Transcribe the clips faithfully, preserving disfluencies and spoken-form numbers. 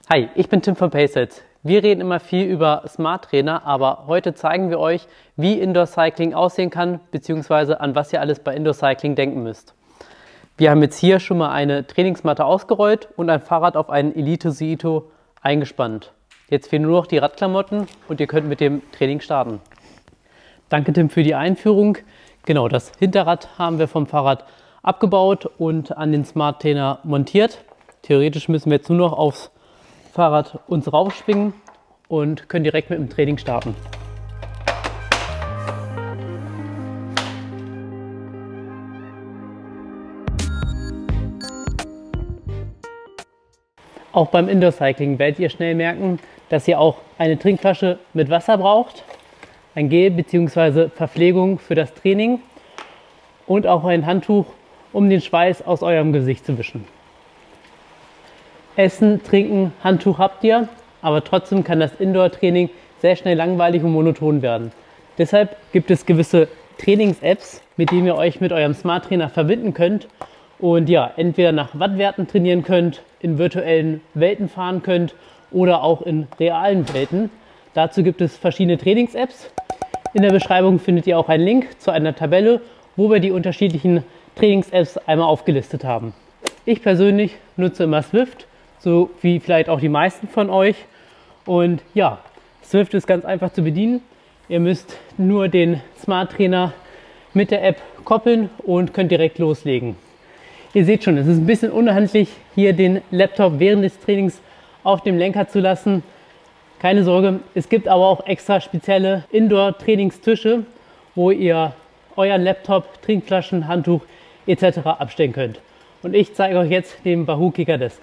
Hi, ich bin Tim von Paceset. Wir reden immer viel über Smart Trainer, aber heute zeigen wir euch, wie Indoor Cycling aussehen kann, beziehungsweise an was ihr alles bei Indoor Cycling denken müsst. Wir haben jetzt hier schon mal eine Trainingsmatte ausgerollt und ein Fahrrad auf einen Elite Suito eingespannt. Jetzt fehlen nur noch die Radklamotten und ihr könnt mit dem Training starten. Danke Tim für die Einführung. Genau, das Hinterrad haben wir vom Fahrrad abgebaut und an den Smart Trainer montiert. Theoretisch müssen wir jetzt nur noch aufs Fahrrad uns raufschwingen und können direkt mit dem Training starten. Auch beim Indoor Cycling werdet ihr schnell merken, dass ihr auch eine Trinkflasche mit Wasser braucht, ein Gel bzw. Verpflegung für das Training und auch ein Handtuch, um den Schweiß aus eurem Gesicht zu wischen. Essen, Trinken, Handtuch habt ihr, aber trotzdem kann das Indoor-Training sehr schnell langweilig und monoton werden. Deshalb gibt es gewisse Trainings-Apps, mit denen ihr euch mit eurem Smart Trainer verbinden könnt und ja, entweder nach Wattwerten trainieren könnt, in virtuellen Welten fahren könnt oder auch in realen Welten. Dazu gibt es verschiedene Trainings-Apps. In der Beschreibung findet ihr auch einen Link zu einer Tabelle, wo wir die unterschiedlichen Trainings-Apps einmal aufgelistet haben. Ich persönlich nutze immer Zwift, so wie vielleicht auch die meisten von euch. Und ja, Zwift ist ganz einfach zu bedienen. Ihr müsst nur den Smart Trainer mit der App koppeln und könnt direkt loslegen. Ihr seht schon, es ist ein bisschen unhandlich, hier den Laptop während des Trainings auf dem Lenker zu lassen. Keine Sorge, es gibt aber auch extra spezielle Indoor-Trainingstische, wo ihr euren Laptop, Trinkflaschen, Handtuch et cetera abstellen könnt. Und ich zeige euch jetzt den Wahoo Kickr Desk.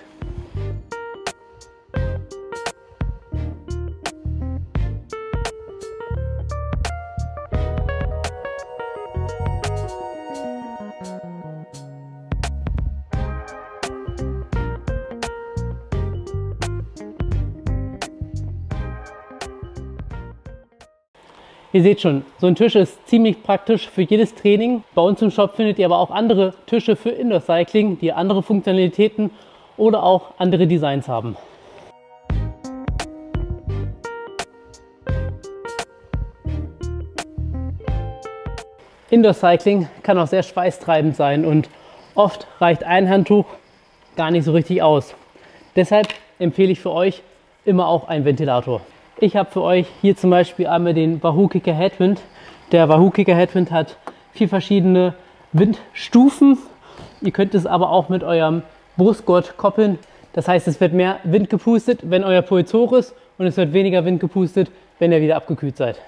Ihr seht schon, so ein Tisch ist ziemlich praktisch für jedes Training. Bei uns im Shop findet ihr aber auch andere Tische für Indoor Cycling, die andere Funktionalitäten oder auch andere Designs haben. Indoor Cycling kann auch sehr schweißtreibend sein und oft reicht ein Handtuch gar nicht so richtig aus. Deshalb empfehle ich für euch immer auch einen Ventilator. Ich habe für euch hier zum Beispiel einmal den Wahoo Kickr Headwind. Der Wahoo Kickr Headwind hat vier verschiedene Windstufen. Ihr könnt es aber auch mit eurem Brustgurt koppeln. Das heißt, es wird mehr Wind gepustet, wenn euer Puls hoch ist, und es wird weniger Wind gepustet, wenn ihr wieder abgekühlt seid.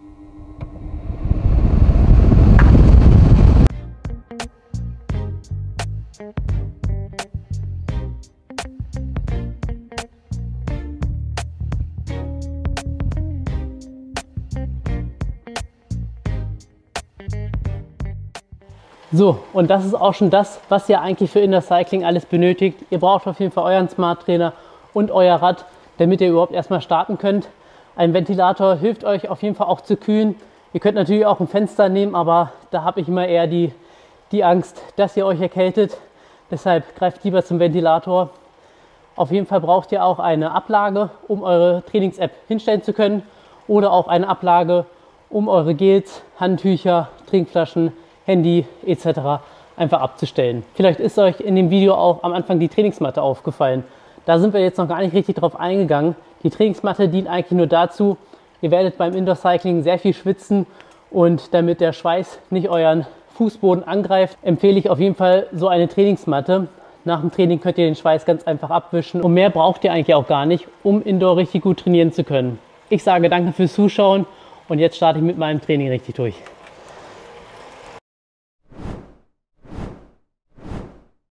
So, und das ist auch schon das, was ihr eigentlich für Indoor Cycling alles benötigt. Ihr braucht auf jeden Fall euren Smart Trainer und euer Rad, damit ihr überhaupt erstmal starten könnt. Ein Ventilator hilft euch auf jeden Fall auch zu kühlen. Ihr könnt natürlich auch ein Fenster nehmen, aber da habe ich immer eher die, die Angst, dass ihr euch erkältet. Deshalb greift lieber zum Ventilator. Auf jeden Fall braucht ihr auch eine Ablage, um eure Trainings-App hinstellen zu können, oder auch eine Ablage, um eure Gels, Handtücher, Trinkflaschen, Handy et cetera einfach abzustellen. Vielleicht ist euch in dem Video auch am Anfang die Trainingsmatte aufgefallen. Da sind wir jetzt noch gar nicht richtig drauf eingegangen. Die Trainingsmatte dient eigentlich nur dazu, ihr werdet beim Indoor Cycling sehr viel schwitzen, und damit der Schweiß nicht euren Fußboden angreift, empfehle ich auf jeden Fall so eine Trainingsmatte. Nach dem Training könnt ihr den Schweiß ganz einfach abwischen, und mehr braucht ihr eigentlich auch gar nicht, um Indoor richtig gut trainieren zu können. Ich sage danke fürs Zuschauen, und jetzt starte ich mit meinem Training richtig durch.